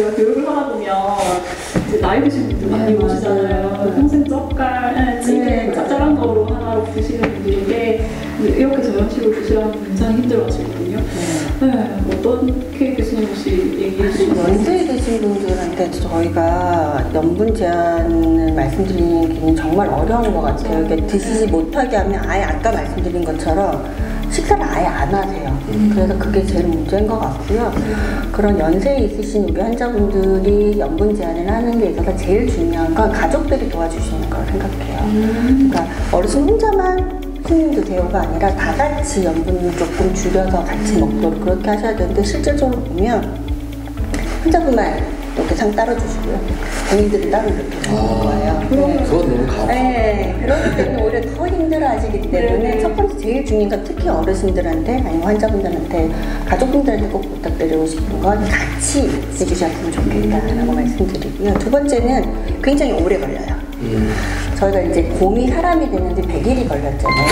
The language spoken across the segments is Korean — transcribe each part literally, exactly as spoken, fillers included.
저희가 교육을 하다 보면 이제 나이 드신 분들 많이 오시잖아요. 평생 젓갈, 찌개, 짭짤한 거로 하나로 드시는 분들인데 이렇게 저런 식으로 드시라면 굉장히 힘들어하시거든요. 네, 어떻게 교수님 혹시 얘기해 주시나요? 연세에 드신 분들한테 저희가 염분 제한을 말씀드리는 게 정말 어려운 것 같아요. 이게 드시지 못하게 하면 아예 아까 말씀드린 것처럼 식사를 아예 안 하세요. 음. 그래서 그게 제일 문제인 것 같고요. 그런 연세에 있으신 우리 환자분들이 염분 제한을 하는 데 있어서 제일 중요한 건 가족들이 도와주시는 걸 생각해요. 음. 그러니까 어르신 혼자만 손님 드세요가 아니라 다 같이 염분을 조금 줄여서 같이 먹도록 그렇게 하셔야 되는데 실질적으로 보면 환자분만 이렇게 상 따라주시고요. 본인들이 따로 이렇게 먹는 거예요. 네. 그건 너무 가혹. 네, 그렇기 때문에 오히려 더 힘들어하시기 때문에 네. 첫 번째 제일 중요한 건 특히 어르신들한테 아니면 환자분들한테 가족분들한테 꼭 부탁드리고 싶은 건 같이 해주셨으면 좋겠다라고 말씀드리고요. 두 번째는 굉장히 오래 걸려요. 음. 저희가 이제 곰이 사람이 됐는데 백 일이 걸렸잖아요.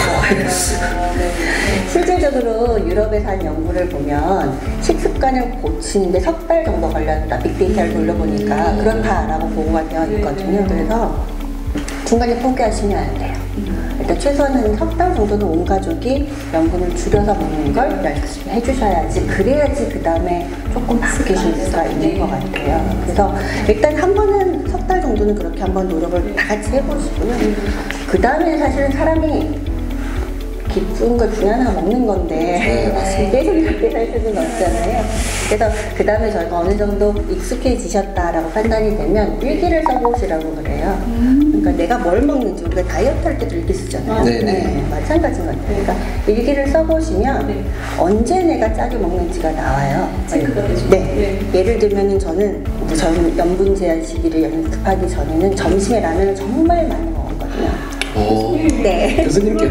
실질적으로 유럽에서 한 연구를 보면 식습관을 고치는데 석 달 정도 걸렸다. 빅데이터를 돌려보니까 음. 그렇다라고 보고가 되어 있거든요. 그래서 중간에 포기하시면 안 돼요. 일단 최소한 석 달 정도는 온 가족이 염분을 줄여서 먹는 걸 열심히 해주셔야지, 그래야지 그 다음에 조금 바뀌실 수가 있는 것 같아요. 그래서 일단 한 번은 석 달 정도는 그렇게 한번 노력을 다 같이 해보시고요. 그 다음에 사실은 사람이 기쁜 걸 중에 하나 먹는 건데 계속 이렇게 살 수는 없잖아요. 그래서 그 다음에 저희가 어느 정도 익숙해지셨다라고 판단이 되면 일기를 써보시라고 그래요. 그러니까 내가 뭘 먹는지, 우리가 다이어트 할 때도 일기 쓰잖아요. 네네. 네, 마찬가지인 것 같아요. 그러니까 일기를 써보시면 네. 언제 내가 짜게 먹는지가 나와요. 체크가 되죠. 네. 네. 예를 들면 저는 저는 염분 제한 시기를 연습하기 전에는 점심에 라면을 정말 많이 먹었거든요. 오, 네. 교수님께서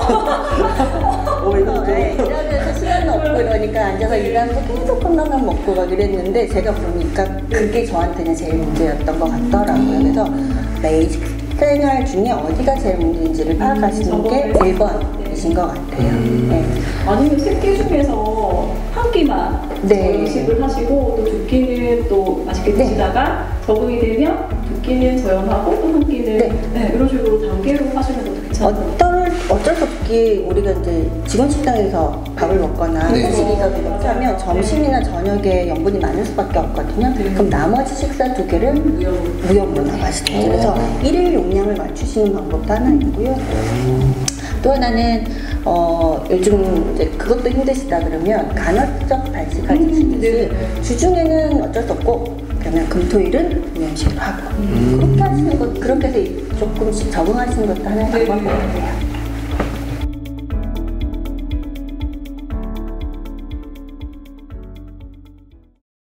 오히려 네. 일하면서 시간은 없고 이러니까 앉아서 일하면서 계속 컵라면 먹고 막 이랬는데 제가 보니까 그게 저한테는 제일 문제였던 것 같더라고요. 그래서 매일 식생활 중에 어디가 제일 문제인지를 파악하시는 게 일 번이신 것 같아요. 네. 아니면 세 끼 중에서 한 끼만 네. 음식을 하시고 또 두 끼는 또 맛있게 드시다가 네. 적응이 되면 두 끼는 저염하고 또 한 끼는 네. 네, 이런 식으로 단계로 하시는 것도 괜찮아요. 어떨, 어쩔 수 없게 우리가 이제 직원 식당에서 밥을 먹거나 네. 회식에서 이렇게 하면 점심이나 저녁에 염분이 많을 수밖에 없거든요. 네. 그럼 나머지 식사 두 개를 무염으로 나가시죠. 그래서 일일 용량을 맞추시는 방법도 하나 있고요. 또 하나는 어, 요즘 이제 그것도 힘드시다 그러면 간헐적 단식까지 드시듯이 음, 주중에는 어쩔 수 없고 그러면 금토일은 무염식으로 하고 음. 그렇게 하시는 것, 그렇게 해서 조금씩 적응하시는 것도 하나의 방법인 것 같아요.